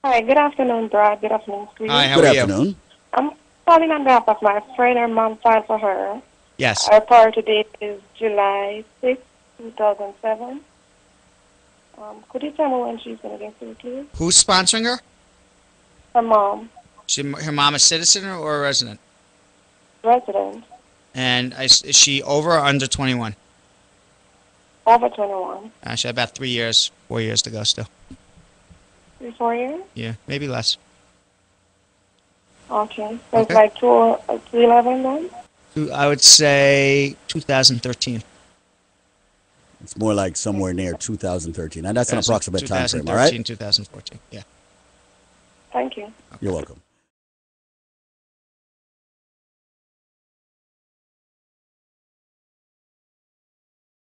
Hi, good afternoon, Brad. Good afternoon, Hi, Squeeze. how Good are you? afternoon. I'm calling on behalf of my friend. Her mom filed for her. Yes. Her priority date is July 6, 2007. Could you tell me when she's going to get through, please? Who's sponsoring her? Her mom, Her mom a citizen or a resident? resident, And is she over or under 21? over 21. She had about 3 years, 4 years to go still. 4 years? Yeah, maybe less. Okay. So Okay. it's like 211 then? I would say 2013. It's more like somewhere near 2013. And that's an approximate time frame, all 2013, right? 2014. Yeah. Thank you. You're welcome.